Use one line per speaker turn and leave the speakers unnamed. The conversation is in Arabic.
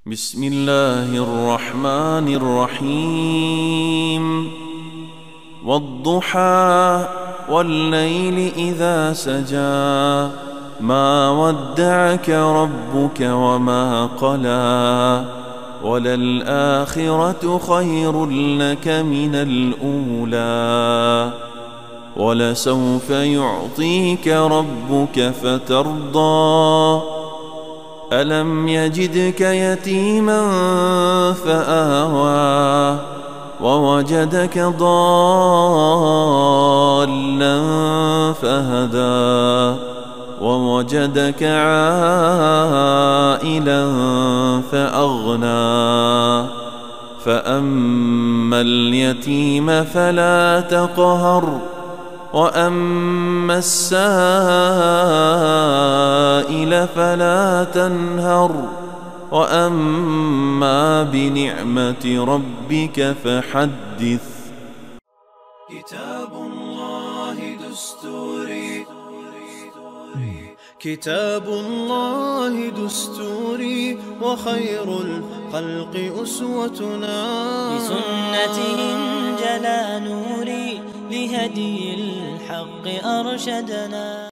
بسم الله الرحمن الرحيم والضحى والليل إذا سجى ما ودعك ربك وما قلى وللآخرة خير لك من الأولى ولسوف يعطيك ربك فترضى ألم يجدك يتيما فآوى ووجدك ضالا فهدى ووجدك عائلا فأغنى فأما اليتيم فلا تقهر وأما السائل فلا تنهر وأما بنعمة ربك فحدث.
كتاب الله دستوري، كتاب الله دستوري وخير الخلق أسوتنا،
بسنتهم جلا نوري لهدي الحق أرشدنا.